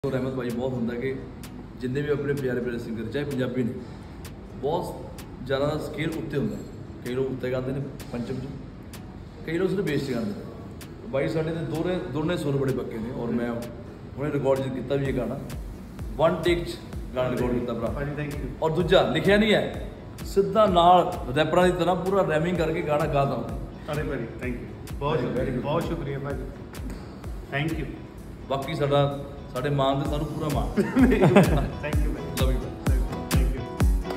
रहमत भाई बहुत होंगे कि जिन्हें भी अपने प्यारे प्यारे सिंगर चाहे पंजाबी ने बहुत ज़्यादा स्केल उत्ते होंगे। कई लोग उत्ते गाते हैं पंचम च, कई लोग सिर्फ बेस गाते हैं। भाई साढ़े दोनों सुर बड़े पक्के ने और मैं उन्हें रिकॉर्ड किया भी ये गाना वन टेक गाना रिकॉर्ड किया भरा और दूजा लिखा नहीं है सीधा नाल रैपरां की तरह पूरा रैमिंग करके गाना गा दूँ। अरे भाई थैंक यू, बहुत शुक्रिया भाई, थैंक यू। बाकी साढ़े मान से सानू पूरा मान थैंक यू भाई, love you. Thank you.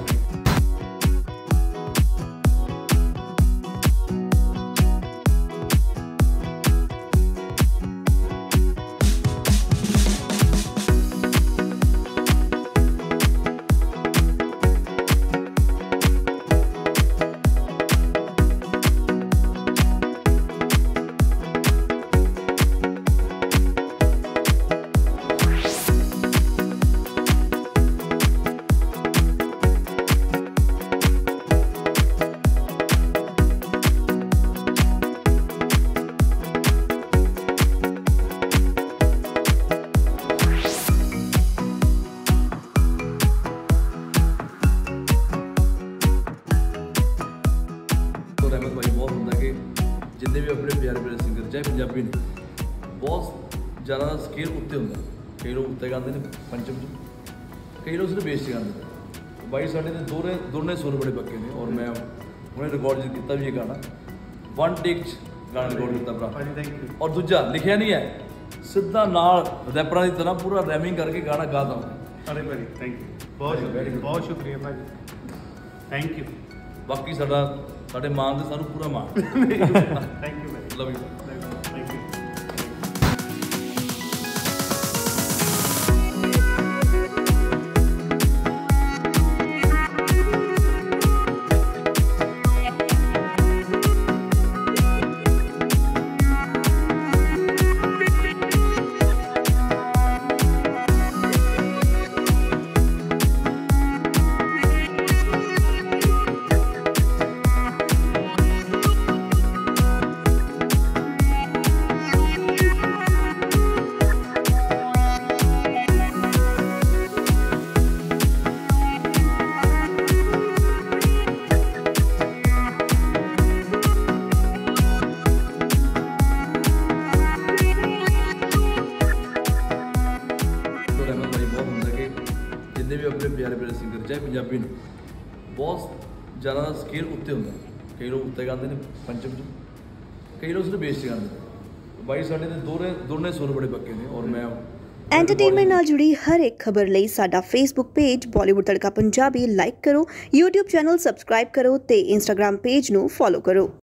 Rahmat भाई बहुत होंगे कि जिन्हें भी अपने प्यारे प्यारे सिंगर चाहे पंजाबी ने बहुत ज़्यादा स्केल उत्ते होंगे। कई लोग उत्ते गाते हैं पंचम च, कई लोग सिर्फ बेस गाते हैं। भाई साढ़े दोनों सुर बड़े पक्के ने और मैं उन्हें रिकॉर्ड किया भी ये गाना वन टेक गाना रिकॉर्ड किया भरा और दूजा लिखा नहीं है सीधा नाल रैपरां की तरह पूरा रैमिंग करके गाना गा दूँ। अरे भाई थैंक यू, बहुत शुक्रिया भाई, थैंक यू। बाकी साढ़े मान से सानू पूरा मान थैंक यू भाई, लव यू। Thank you. जिन्हें भी अपने प्यारे प्यारे सिंगर चाहे पंजाबी ने बहुत ज़्यादा स्केल उत्ते होंगे। कई लोग उत्ते गाते हैं पंचम च, कई लोग सिर्फ बेस गाते हैं। भाई साढ़े दोनों सुर बड़े पक्के ने और मैं एंटरटेनमेंट ਨਾਲ जुड़ी हर एक खबर ਲਈ ਸਾਡਾ Facebook page Bollywood Tadka Punjabi like ਕਰੋ, YouTube ਚੈਨਲ ਸਬਸਕ੍ਰਾਈਬ ਕਰੋ ਤੇ Instagram ਪੇਜ ਨੂੰ ਫੋਲੋ ਕਰੋ।